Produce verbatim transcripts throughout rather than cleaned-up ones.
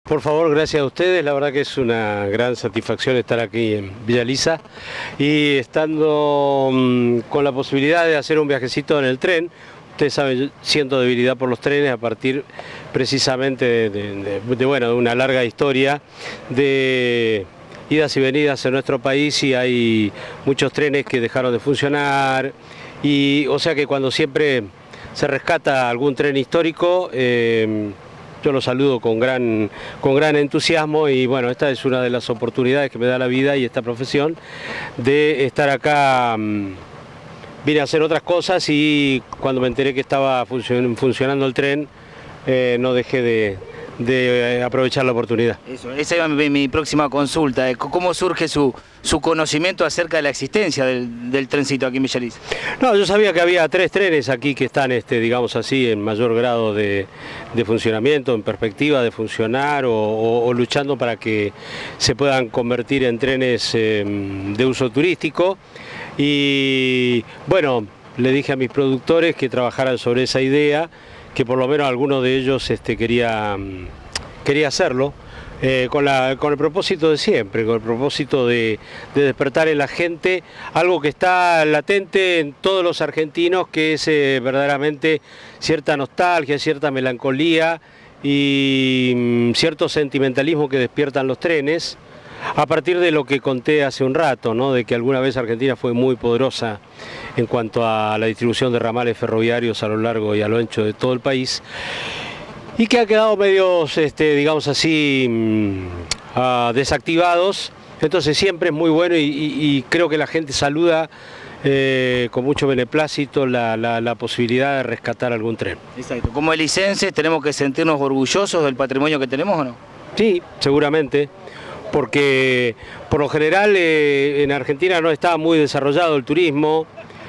Por favor, gracias a ustedes, la verdad que es una gran satisfacción estar aquí en Villa Elisa y estando mmm, con la posibilidad de hacer un viajecito en el tren. Ustedes saben, yo siento debilidad por los trenes a partir precisamente de, de, de, de, bueno, de una larga historia de idas y venidas en nuestro país, y hay muchos trenes que dejaron de funcionar, y o sea que cuando siempre se rescata algún tren histórico, eh, yo lo saludo con gran, con gran entusiasmo. Y bueno, esta es una de las oportunidades que me da la vida y esta profesión de estar acá. Vine a hacer otras cosas y cuando me enteré que estaba funcion, funcionando el tren, eh, no dejé de, de aprovechar la oportunidad. Eso, esa era mi, mi próxima consulta. ¿Cómo surge su, su conocimiento acerca de la existencia del, del trencito aquí en Villa Elisa? No, yo sabía que había tres trenes aquí que están, este, digamos así, en mayor grado de, de funcionamiento, en perspectiva de funcionar o, o, o luchando para que se puedan convertir en trenes eh, de uso turístico. Y bueno, le dije a mis productores que trabajaran sobre esa idea, que por lo menos alguno de ellos este, quería, quería hacerlo, eh, con, la, con el propósito de siempre, con el propósito de, de despertar en la gente algo que está latente en todos los argentinos, que es eh, verdaderamente cierta nostalgia, cierta melancolía y mm, cierto sentimentalismo que despiertan los trenes. A partir de lo que conté hace un rato, ¿no? De que alguna vez Argentina fue muy poderosa en cuanto a la distribución de ramales ferroviarios a lo largo y a lo ancho de todo el país, y que ha quedado medios, este, digamos así, uh, desactivados. Entonces siempre es muy bueno y, y, y creo que la gente saluda eh, con mucho beneplácito la, la, la posibilidad de rescatar algún tren. Exacto. Como elicenses tenemos que sentirnos orgullosos del patrimonio que tenemos, ¿o no? Sí, seguramente. Porque por lo general eh, en Argentina no está muy desarrollado el turismo,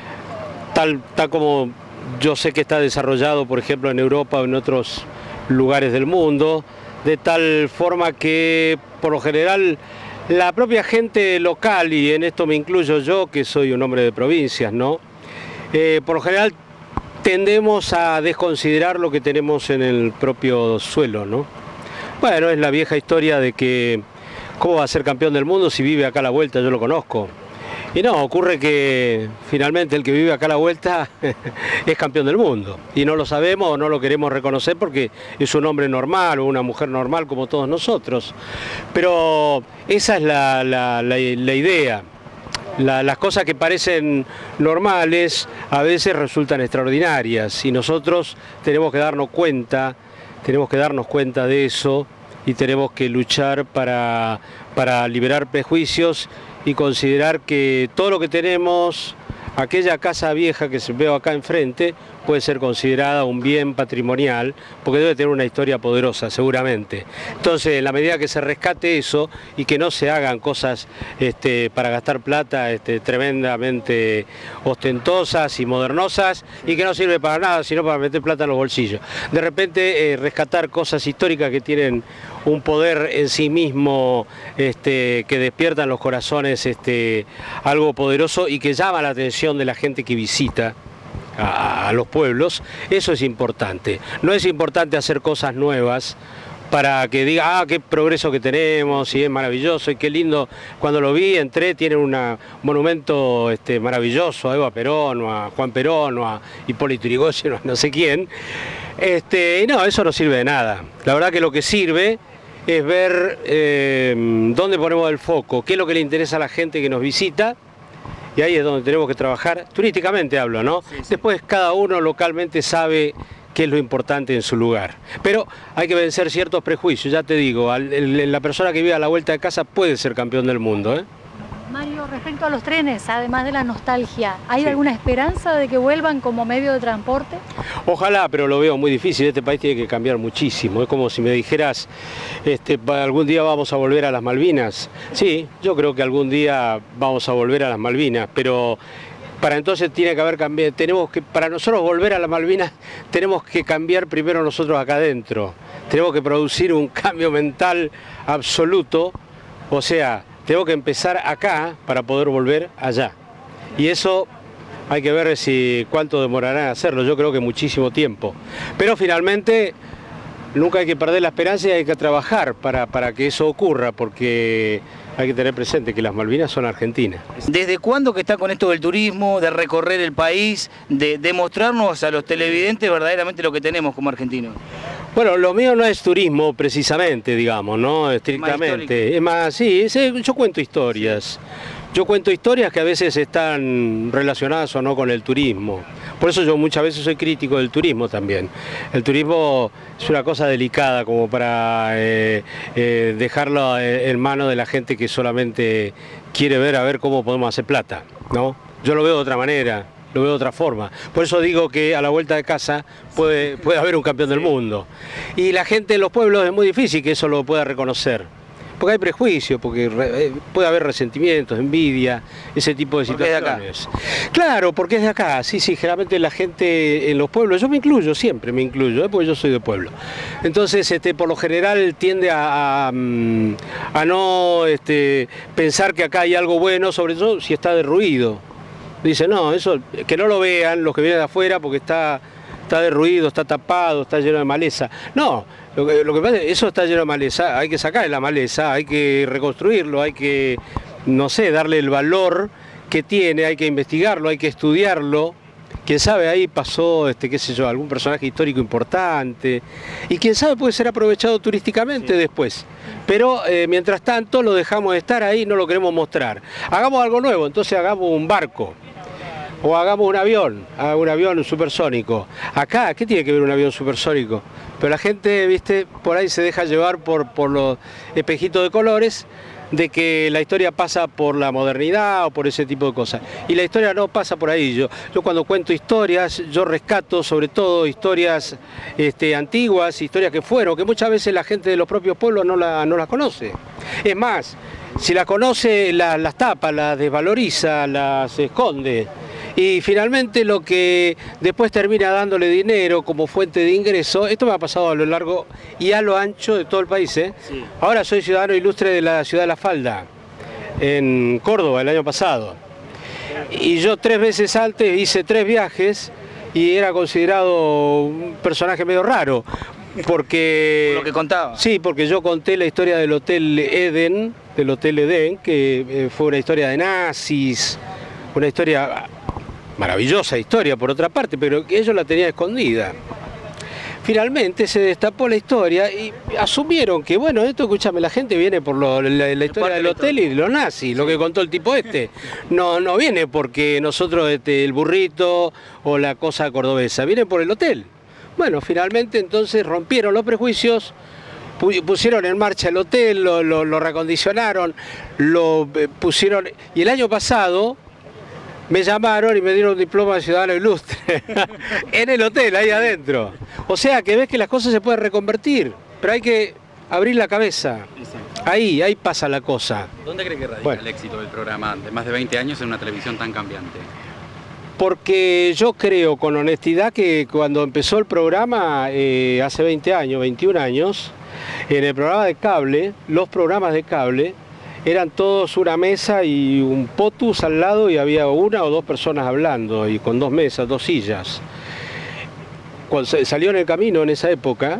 tal, tal como yo sé que está desarrollado, por ejemplo, en Europa o en otros lugares del mundo, de tal forma que por lo general la propia gente local, y en esto me incluyo yo, que soy un hombre de provincias, ¿no? Eh, por lo general tendemos a desconsiderar lo que tenemos en el propio suelo, ¿no? Bueno, es la vieja historia de que ¿cómo va a ser campeón del mundo si vive acá a la vuelta? Yo lo conozco. Y no, ocurre que finalmente el que vive acá a la vuelta es campeón del mundo. Y no lo sabemos o no lo queremos reconocer porque es un hombre normal o una mujer normal como todos nosotros. Pero esa es la, la, la, la idea. La, las cosas que parecen normales a veces resultan extraordinarias. Y nosotros tenemos que darnos cuenta, tenemos que darnos cuenta de eso. Y tenemos que luchar para, para liberar prejuicios y considerar que todo lo que tenemos, aquella casa vieja que se veo acá enfrente, puede ser considerada un bien patrimonial, porque debe tener una historia poderosa, seguramente. Entonces, en la medida que se rescate eso y que no se hagan cosas este, para gastar plata este, tremendamente ostentosas y modernosas, y que no sirve para nada, sino para meter plata en los bolsillos. De repente, eh, rescatar cosas históricas que tienen un poder en sí mismo, este, que despiertan los corazones, este, algo poderoso y que llama la atención de la gente que visita a los pueblos, eso es importante. No es importante hacer cosas nuevas para que diga, ah, qué progreso que tenemos y es maravilloso y qué lindo. Cuando lo vi, entré, tiene un monumento este, maravilloso a Eva Perón, o a Juan Perón, o a Hipólito Yrigoyen, o a no sé quién. Este, y no, eso no sirve de nada. La verdad que lo que sirve es ver eh, dónde ponemos el foco, qué es lo que le interesa a la gente que nos visita. Y ahí es donde tenemos que trabajar, turísticamente hablo, ¿no? Sí, sí. Después cada uno localmente sabe qué es lo importante en su lugar. Pero hay que vencer ciertos prejuicios, ya te digo, la persona que vive a la vuelta de casa puede ser campeón del mundo, ¿eh? Mario, respecto a los trenes, además de la nostalgia, ¿hay sí. alguna esperanza de que vuelvan como medio de transporte? Ojalá, pero lo veo muy difícil. Este país tiene que cambiar muchísimo. Es como si me dijeras, este, algún día vamos a volver a las Malvinas. Sí, yo creo que algún día vamos a volver a las Malvinas, pero para entonces tiene que haber cambiado. Tenemos que, para nosotros volver a las Malvinas, tenemos que cambiar primero nosotros acá adentro. Tenemos que producir un cambio mental absoluto, o sea, tengo que empezar acá para poder volver allá. Y eso hay que ver si cuánto demorará en hacerlo. Yo creo que muchísimo tiempo. Pero finalmente nunca hay que perder la esperanza y hay que trabajar para, para que eso ocurra, porque hay que tener presente que las Malvinas son argentinas. ¿Desde cuándo que está con esto del turismo, de recorrer el país, de, de mostrarnos a los televidentes verdaderamente lo que tenemos como argentinos? Bueno, lo mío no es turismo precisamente, digamos, ¿no? Estrictamente. Es más, sí, es, yo cuento historias. Yo cuento historias que a veces están relacionadas o no con el turismo. Por eso yo muchas veces soy crítico del turismo también. El turismo es una cosa delicada como para eh, eh, dejarlo en manos de la gente que solamente quiere ver a ver cómo podemos hacer plata, ¿no? Yo lo veo de otra manera. Lo veo de otra forma. Por eso digo que a la vuelta de casa puede, puede haber un campeón del mundo. Y la gente en los pueblos es muy difícil que eso lo pueda reconocer. Porque hay prejuicios, porque re, puede haber resentimientos, envidia, ese tipo de situaciones. Claro, porque es de acá. Sí, sí, generalmente la gente en los pueblos, yo me incluyo, siempre me incluyo, ¿eh? Porque yo soy de pueblo. Entonces, este, por lo general tiende a, a, a no este, pensar que acá hay algo bueno, sobre todo si está derruido. Dice, no, eso, que no lo vean los que vienen de afuera porque está, está derruido, está tapado, está lleno de maleza. No, lo que, lo que pasa es que eso está lleno de maleza, hay que sacar la maleza, hay que reconstruirlo, hay que, no sé, darle el valor que tiene, hay que investigarlo, hay que estudiarlo. Quién sabe, ahí pasó, este, qué sé yo, algún personaje histórico importante. Y quién sabe, puede ser aprovechado turísticamente sí. después. Pero eh, mientras tanto lo dejamos de estar ahí, no lo queremos mostrar. Hagamos algo nuevo, entonces hagamos un barco. O hagamos un avión, un avión supersónico. Acá, ¿qué tiene que ver un avión supersónico? Pero la gente, viste, por ahí se deja llevar por, por los espejitos de colores, de que la historia pasa por la modernidad o por ese tipo de cosas. Y la historia no pasa por ahí. Yo, yo cuando cuento historias, yo rescato sobre todo historias este, antiguas, historias que fueron, que muchas veces la gente de los propios pueblos no, la, no las conoce. Es más, si las conoce, la, las tapa, las desvaloriza, las esconde. Y finalmente lo que después termina dándole dinero como fuente de ingreso, esto me ha pasado a lo largo y a lo ancho de todo el país. ¿eh? Sí. Ahora soy ciudadano ilustre de la ciudad de La Falda, en Córdoba, el año pasado. Y yo tres veces antes hice tres viajes y era considerado un personaje medio raro. Porque... Por lo que contaba. Sí, porque yo conté la historia del Hotel Eden, del Hotel Edén, que fue una historia de nazis, una historia... maravillosa historia por otra parte, pero que ellos la tenían escondida. Finalmente se destapó la historia y asumieron que, bueno, esto, escúchame, la gente viene por lo, la, la historia del hotel y los nazis, lo que contó el tipo este. No, no viene porque nosotros, este, el burrito o la cosa cordobesa, viene por el hotel. Bueno, finalmente entonces rompieron los prejuicios, pusieron en marcha el hotel, lo, lo, lo reacondicionaron, lo pusieron... Y el año pasado... me llamaron y me dieron un diploma de ciudadano ilustre en el hotel, ahí adentro. O sea que ves que las cosas se pueden reconvertir, pero hay que abrir la cabeza. Ahí, ahí pasa la cosa. ¿Dónde cree que radica bueno. el éxito del programa de más de veinte años en una televisión tan cambiante? Porque yo creo con honestidad que cuando empezó el programa, eh, hace veinte años, veintiún años, en el programa de cable, los programas de cable, eran todos una mesa y un potus al lado y había una o dos personas hablando y con dos mesas, dos sillas. Cuando salió en el camino en esa época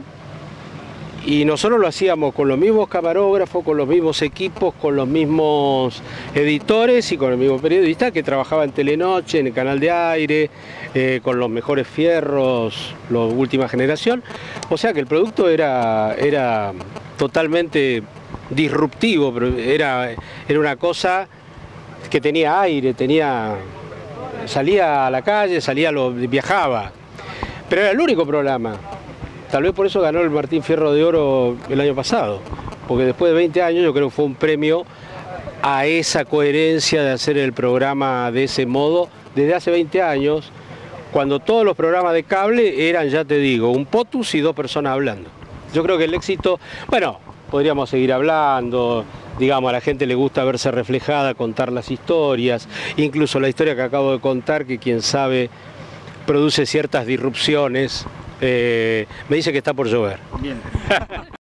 y nosotros lo hacíamos con los mismos camarógrafos, con los mismos equipos, con los mismos editores y con el mismo periodista que trabajaba en Telenoche, en el canal de aire, eh, con los mejores fierros, la última generación. O sea que el producto era, era totalmente... disruptivo, pero era, era una cosa que tenía aire, tenía, salía a la calle, salía lo, viajaba, pero era el único programa. Tal vez por eso ganó el Martín Fierro de Oro el año pasado, porque después de veinte años yo creo que fue un premio a esa coherencia de hacer el programa de ese modo desde hace veinte años, cuando todos los programas de cable eran, ya te digo, un potus y dos personas hablando. Yo creo que el éxito, bueno, podríamos seguir hablando, digamos, a la gente le gusta verse reflejada, contar las historias, incluso la historia que acabo de contar, que quién sabe produce ciertas disrupciones. Eh, me dice que está por llover. Bien.